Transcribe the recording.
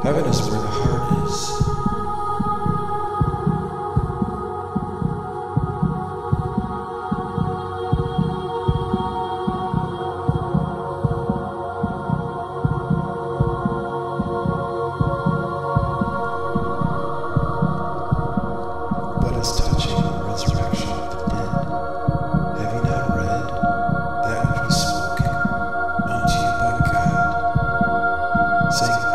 Heaven is where the heart is. But as touching the resurrection of the dead, have you not read that which was spoken unto you by God, saying,